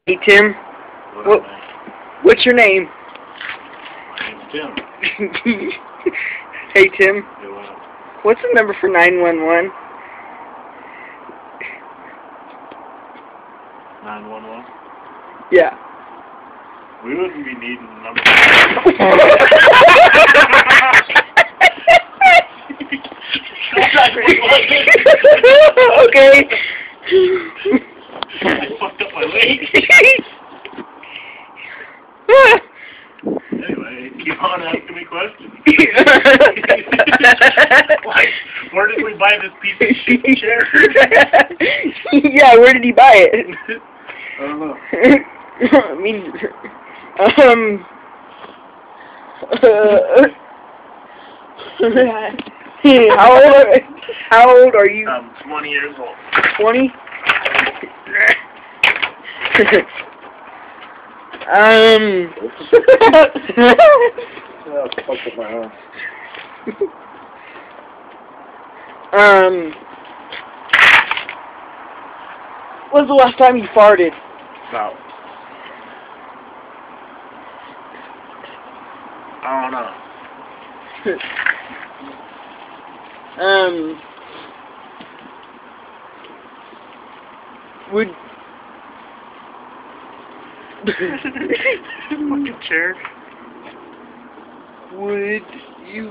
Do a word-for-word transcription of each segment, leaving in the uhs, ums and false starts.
Hey Tim, What what, up, man? what's your name? My name's Tim. Hey Tim, Hey, what up? what's the number for nine one one? nine one one? Yeah. We wouldn't be needing the number. Okay. I fucked up my leg. Anyway, keep on asking me questions. Like, where did we buy this piece of shit chair? Yeah, where did he buy it? I don't know. I mean, um, uh, how old are, how old are you? I'm twenty years old. twenty? um, Oh, fuck up my arm. um, when's the last time you farted? About. I don't know. um, would Fucking chair. would you?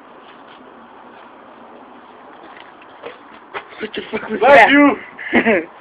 What the fuck was Bless that? you!